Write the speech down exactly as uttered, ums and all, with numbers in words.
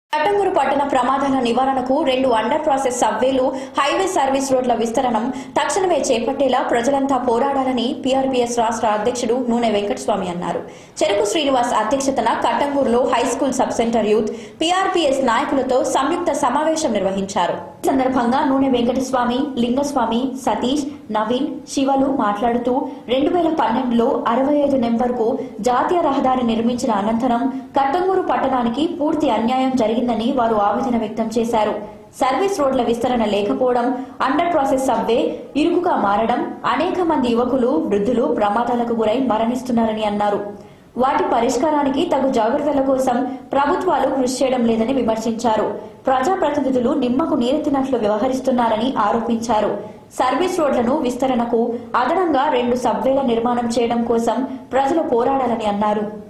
కట్టంగూరు పట్టణ ప్రమాదాల నివారణకు రెండు అండర్ ప్రాసెస్ సబ్వేలు హైవే సర్వీస్ రోడ్ల విస్తరణం తక్షణమే చేపట్టేలా ప్రజలంతా పోరాడాలని పీఆర్పీఎస్ రాష్ట్ర అధ్యక్షుడు నూనె వెంకటస్వామి అన్నారు. చెరుకు శ్రీనివాస్ అధ్యక్షతన కట్టంగూరులో high school sub centre youth PRPS నాయకులతో సంయుక్త సమావేశం నిర్వహించారు. ఈ సందర్భంగా నూనె వెంకటస్వామి, లింగస్వామి, సతీష్, నవీన్, శివలు మాట్లాడుతూ రెండు వేల పన్నెండులో అరవై ఐదు నెంబర్కు జాతీయ రహదారి నిర్మించిన అనంతరం కట్టంగూరు పట్టణానికి పూర్తి అన్యాయం జరిగిందని వారు ఆవేదన వ్యక్తం చేశారు. సర్వీస్ రోడ్ల విస్తరణ లేకపోవడం, అండర్ ప్రాసెస్ సబ్వే ఇరుకుగా మారడం, అనేక మంది యువకులు, వృద్ధులు ప్రమాదాలకు గురై మరణిస్తున్నారని అన్నారు. వాటి పరిష్కారానికి తగు జాగ్రత్తల కోసం ప్రభుత్వాలు కృషి చేయడం లేదని విమర్శించారు. ప్రజాప్రతినిధులు నిమ్మకు నీరెత్తినట్లు వ్యవహరిస్తున్నారని ఆరోపించారు. సర్వీస్ రోడ్లను విస్తరణకు అదనంగా రెండు సబ్వేల నిర్మాణం చేయడం కోసం ప్రజలు పోరాడాలని అన్నారు.